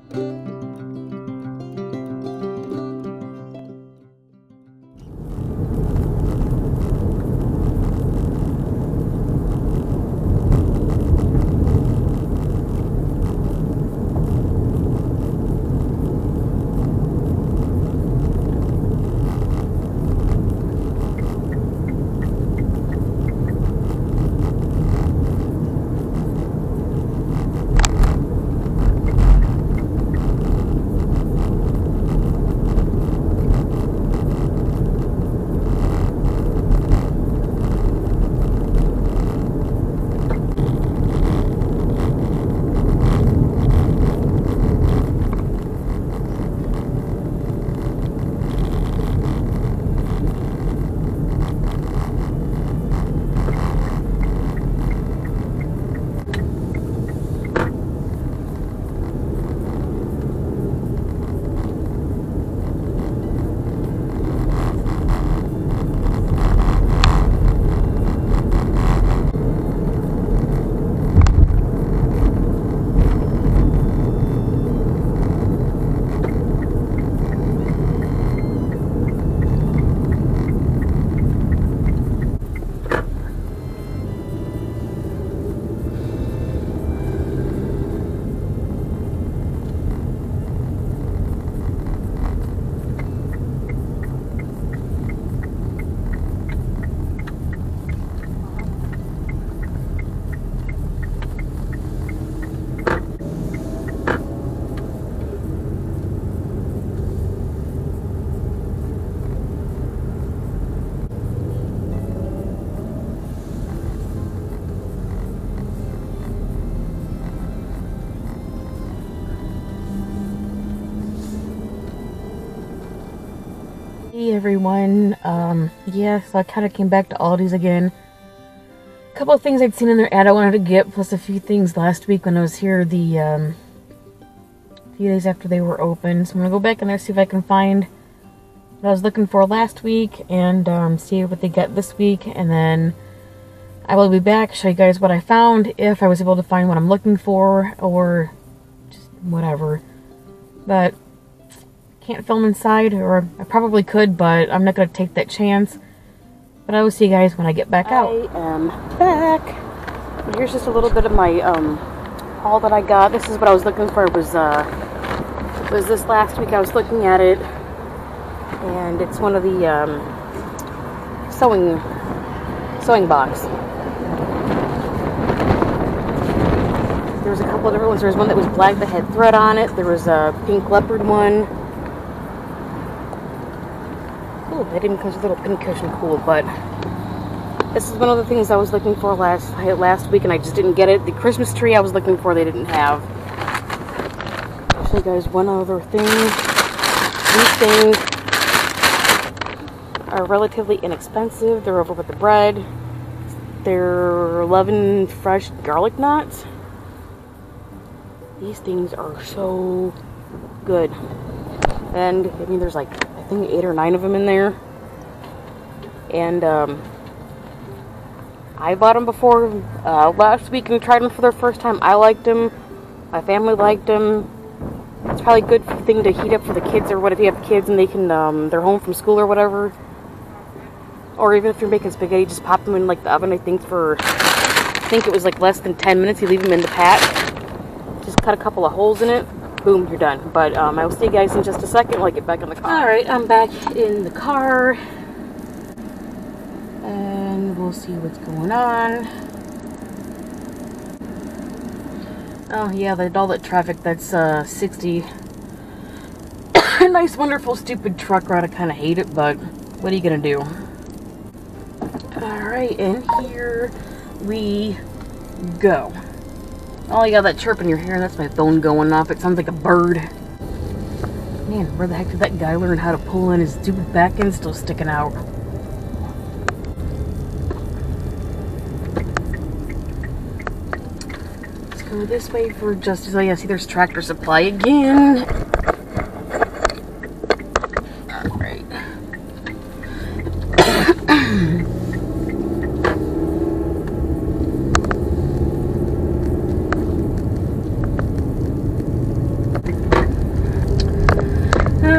Hey everyone, yeah, so I kind of came back to Aldi's again. A couple of things I'd seen in their ad I wanted to get, plus a few things last week when I was here the few days after they were open. So I'm gonna go back in there, see if I can find what I was looking for last week, and see what they got this week, and then I will be back, show you guys what I found, if I was able to find what I'm looking for, or just whatever. But can't film inside, or I probably could, but I'm not going to take that chance. But I will see you guys when I get back out. I am back. Here's just a little bit of my haul that I got. This is what I was looking for. It was this last week. I was looking at it, and it's one of the sewing box. There was a couple of different ones. There was one that was black that had thread on it. There was a pink leopard one. Ooh, that even comes with a little pincushion, cool. But this is one of the things I was looking for last week, and I just didn't get it. The Christmas tree I was looking for, they didn't have. I'll show you guys one other thing. These things are relatively inexpensive. They're over with the bread. They're 11 fresh garlic knots. These things are so good. And I mean, there's like, I think 8 or 9 of them in there. And I bought them before last week and tried them for the first time. I liked them. My family liked them. It's probably a good thing to heat up for the kids, or what if you have kids and they can they're home from school or whatever. Or even if you're making spaghetti, just pop them in like the oven. I think it was like less than 10 minutes. You leave them in the pat. Just cut a couple of holes in it. Boom, you're done. But I will see you guys in just a second when I get back in the car. Alright, I'm back in the car. And we'll see what's going on. Oh yeah, all that traffic, that's 60. Nice, wonderful, stupid truck route. I kind of hate it, but what are you going to do? Alright, and here we go. Oh, you got that chirp in your hair. That's my phone going off. It sounds like a bird. Man, where the heck did that guy learn how to pull in? His stupid back end still sticking out. Let's go this way for just... Oh yeah, see, there's Tractor Supply again. Alright.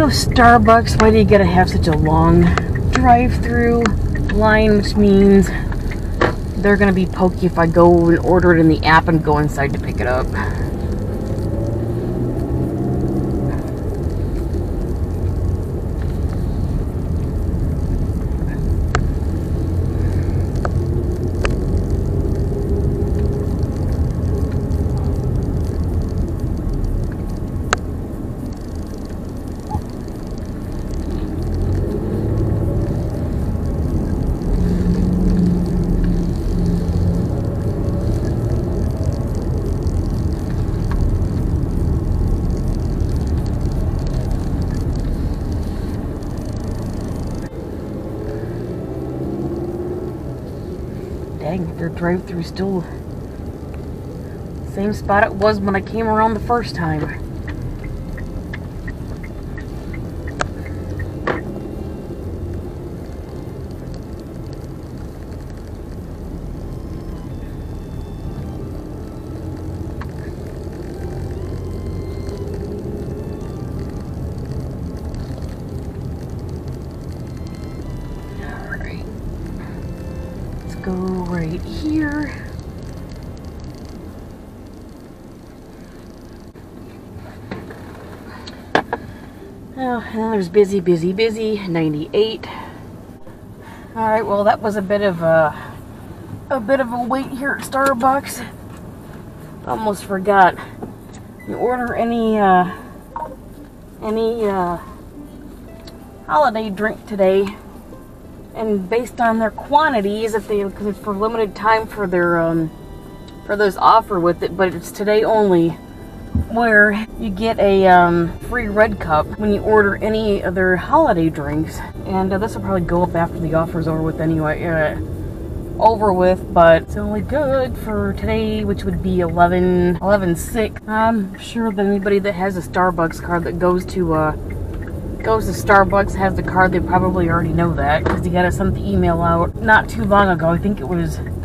Starbucks, why do you gotta have such a long drive-through line, which means they're gonna be pokey if I go and order it in the app and go inside to pick it up. Dang, their drive-thru still same spot it was when I came around the first time. Go right here. Oh, and there's busy 98. All right, well that was a bit of a wait here at Starbucks. Almost forgot. You order any holiday drink today, and based on their quantities, because it's for limited time for their for those offer with it, but it's today only, where you get a free red cup when you order any of their holiday drinks. And this will probably go up after the offer's over with anyway. But it's only good for today, which would be 11/6. I'm sure that anybody that has a Starbucks card that goes to Starbucks has the card, they probably already know that, because they got us sent the email out not too long ago. I think it was